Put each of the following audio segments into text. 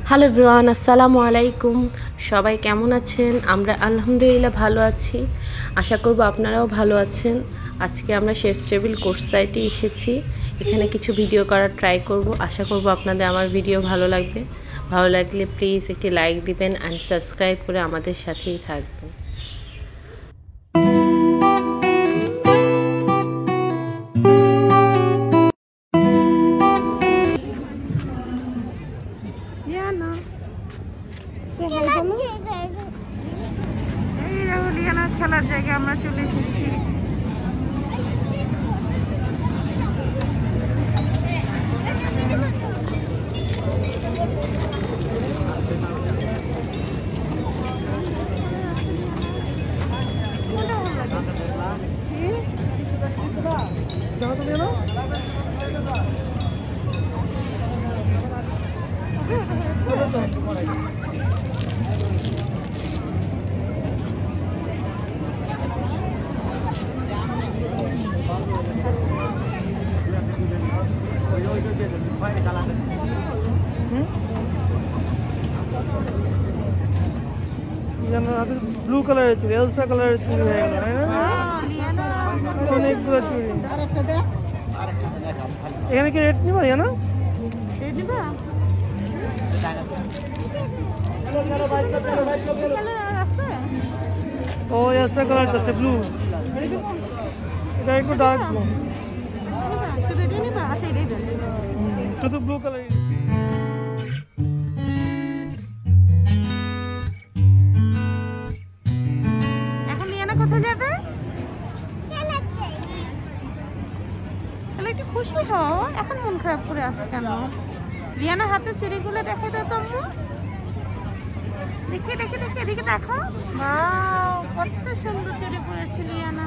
Hello everyone, আসসালামু আলাইকুম। সবাই কেমন আছেন? আমরা আলহামদুলিল্লাহ ভালো আছি। আশা করব আপনারাও ভালো আছেন। আজকে আমরা শেফস টেবিল কোর্টসাইডে এসেছি। এখানে কিছু ভিডিও করার ট্রাই করব। আশা করব আপনাদের আমার ভিডিও ভালো লাগবে। ভালো লাগলে প্লিজ একটি লাইক দিবেন অ্যান্ড সাবস্ক্রাইব করে আমাদের সাথেই থাকবেন। খেলার জায়গায় আমরা চলে এসেছি। ব্লু কালারের চুড়ি, এলসা কালারের চুড়ি হয়ে গেল, অনেকগুলো চুড়ি। এখানে কি রেট নিবা না? ও এলসা কালারটা আছে ব্লু, এটা একটু ডার্ক ব্লু, শুধু ব্লু কালার। খুশি হও, এখন মন খারাপ করে আছে কেন? রিয়ানার হাতে চুড়িগুলো দেখে তো তুমি, দেখে দেখে দেখে এদিকে দেখো। ওয়াও, কত সুন্দর চুড়ি পরেছে রিয়ানা।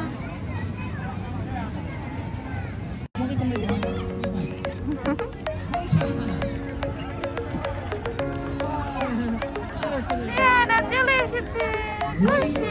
রিয়ানা চলে এসেছে, খুশি।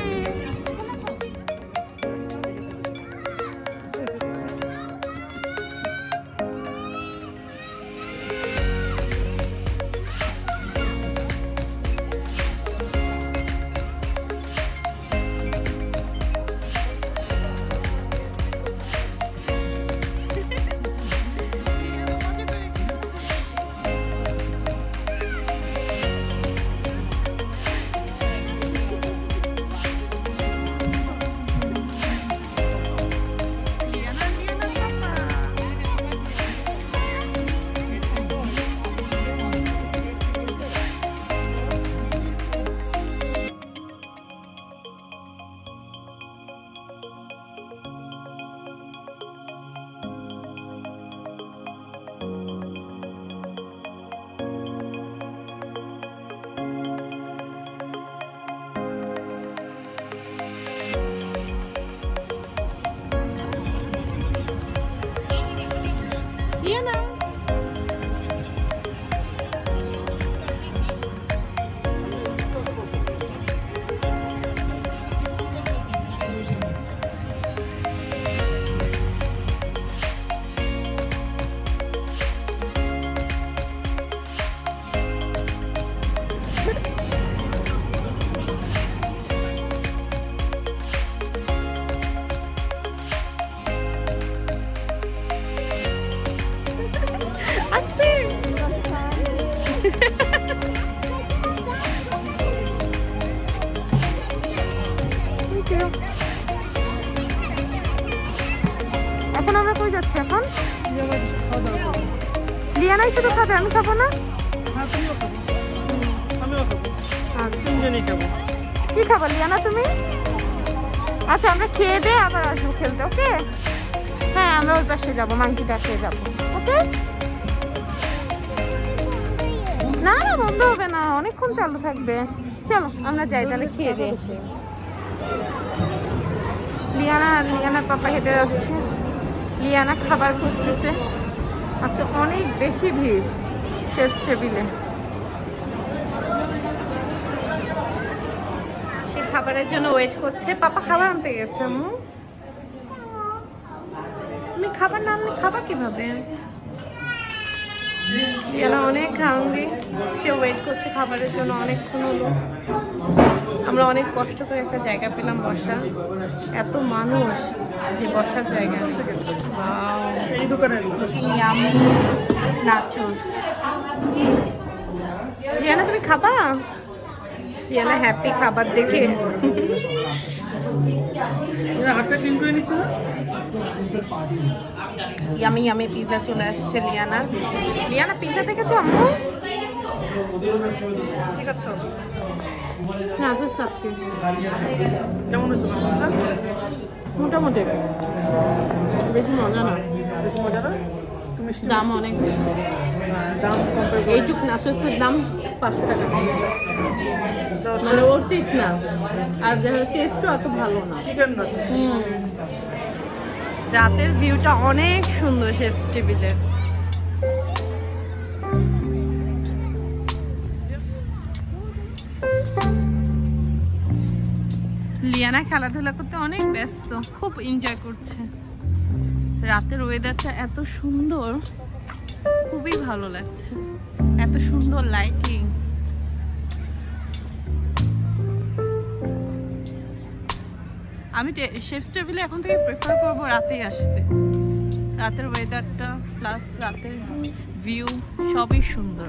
এখন আমরা কই যাচ্ছি? এখন লিয়ানাই শুধু খাবে, আমি খাবো না। কি খাবো লিয়ানা তুমি? আচ্ছা, আমরা খেয়ে দিয়ে আবার আসবো খেলতে, ওকে? হ্যাঁ, আমরা ওই পাশে যাবো, মাংকিটা খেয়ে যাবো, ওকে? না না, বন্ধ হবে না, অনেকক্ষণ চালু থাকবে। চলো আমরা যাই তাহলে, খেয়ে দিয়ে এসে। লিয়ানার পাপা হেঁটে যাচ্ছে। লিয়ানা খাবার খুঁজতেছে। আজকে অনেক বেশি ভিড় শেষ টেবিলে। সে খাবারের জন্য ওয়েট করছে। পাপা খাবার আনতে গেছে। আম্মু, তুমি খাবার না আনলে খাবা কিভাবে? অনেক হাঙ্গরি, সে ওয়েট করছে খাবারের জন্য অনেকক্ষণ হলো। আমরা অনেক কষ্ট করে একটা জায়গা পেলাম বসা, এত মানুষ যে বসার জায়গা। এই দোকানের নাচোস। রিয়ানা তুমি খাবা? রিয়ানা হ্যাপি খাবার দেখে। ইয়ামি ইয়ামি পিজা চলে আসছে লিয়ানা। লিয়ানা পিজা দেখেছো আম্মু? ঠিক আছে নাচোস খাচ্ছি। কেমন হয়েছে নাচোসটা? মোটামুটি, বেশি মজা না। বেশি মজা না, দাম অনেক বেশি। এইটুক নাচোসের দাম 500 টাকা, মানে অর্থিক না। আর টেস্টও অত ভালো না। রাতের ভিউটা অনেক সুন্দর শেফস টেবিলের। লিয়ানা খেলাধুলা করতে অনেক ব্যস্ত, খুব এনজয় করছে। রাতের ওয়েদারটা এত সুন্দর, খুবই ভালো লাগছে, এত সুন্দর লাইটিং। আমি শেফস টেবিলে এখন থেকে প্রেফার করবো রাতেই আসতে। রাতের ওয়েদারটা প্লাস রাতের ভিউ সবই সুন্দর।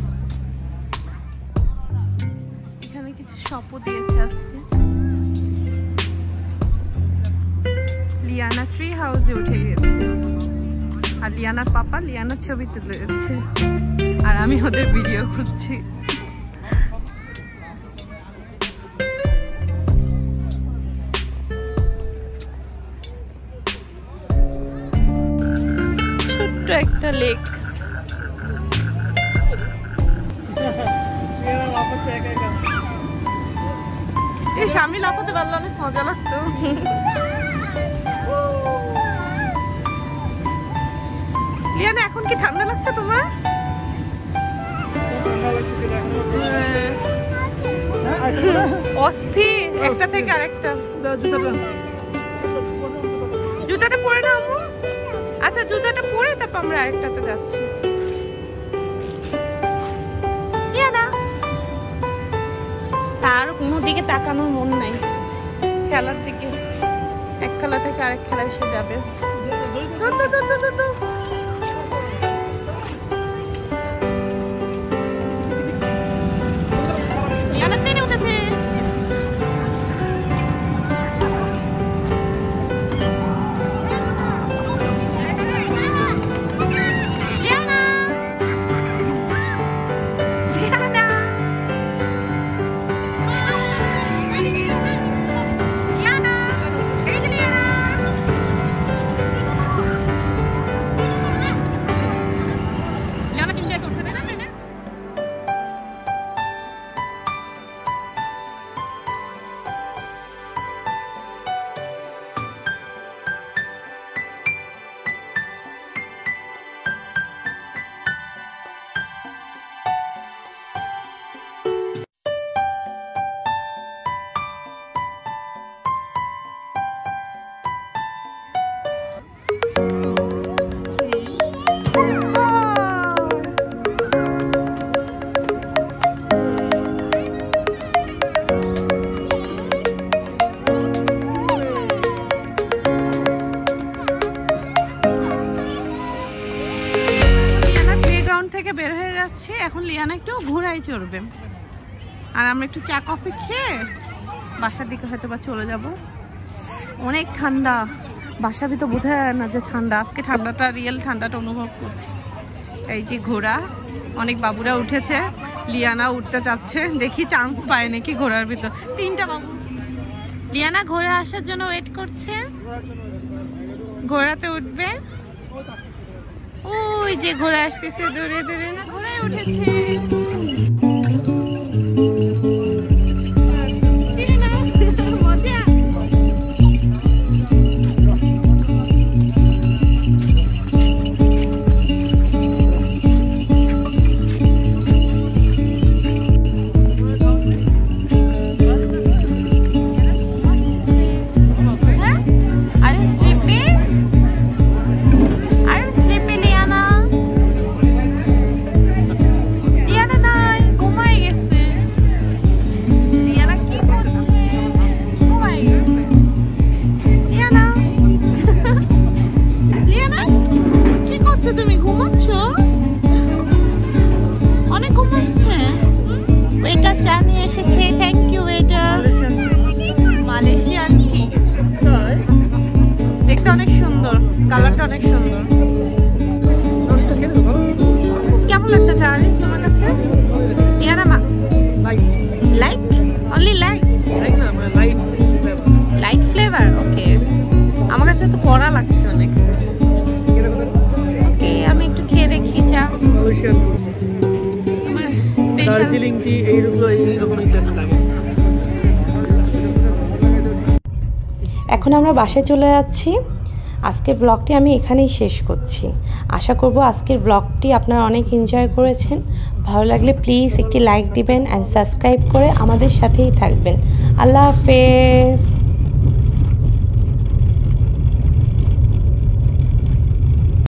এখানে কিছু শপও দিয়েছে আজকে। লিয়ানা ট্রি হাউসে উঠে গেছে, আর লিয়ানার পাপা লিয়ানার ছবি তুলে গেছে, আর আমি ওদের ভিডিও করছি। ছোট্ট একটা লেক। এই স্বামী লাফাতে পারলে অনেক মজা লাগতো। লিয়ানা এখন কি ঠান্ডা লাগছে তোমার? অস্থির, একটা থেকে আরেকটা। জুতাটা পরে না আম্মু? আচ্ছা জুতাটা পরে তারপর আমরা আরেকটাতে যাচ্ছি। লিয়ানা তার কোনো দিকে তাকানোর মন নাই, খেলার দিকে। এক খেলা থেকে আরেক খেলা এসে যাবে। বের হয়ে যাচ্ছে এখন। লিয়ানা একটু ঘোড়ায় চড়বে, আর আমরা একটু চা কফি খেয়ে বাসার দিকে হয়তো বা চলে যাব। অনেক ঠান্ডা, বাসা ভিতর বোঝা যায় না যে ঠান্ডা। আজকে ঠান্ডাটা, রিয়েল ঠান্ডাটা অনুভব করছি। এই যে ঘোড়া, অনেক বাবুরা উঠেছে, লিয়ানা উঠতে চাচ্ছে, দেখি চান্স পায় নাকি ঘোড়ার ভিতর। 3টা বাবু। লিয়ানা ঘোড়া আসার জন্য ওয়েট করছে, ঘোড়াতে উঠবে। ওই যে ঘোড়া আসতেছে দূরে দূরে, ঘোড়ায় উঠেছে। Liana, দার্জিলিং টি এইগুলো এইরকমই টেস্ট লাগে। এখন আমরা বাসায় চলে যাচ্ছি। আজকের ব্লগটি আমি এখানেই শেষ করছি। আশা করব আজকের ব্লগটি আপনারা অনেক এনজয় করেছেন। ভালো লাগলে প্লিজ একটি লাইক দিবেন অ্যান্ড সাবস্ক্রাইব করে আমাদের সাথেই থাকবেন। আল্লাহ হাফেজ।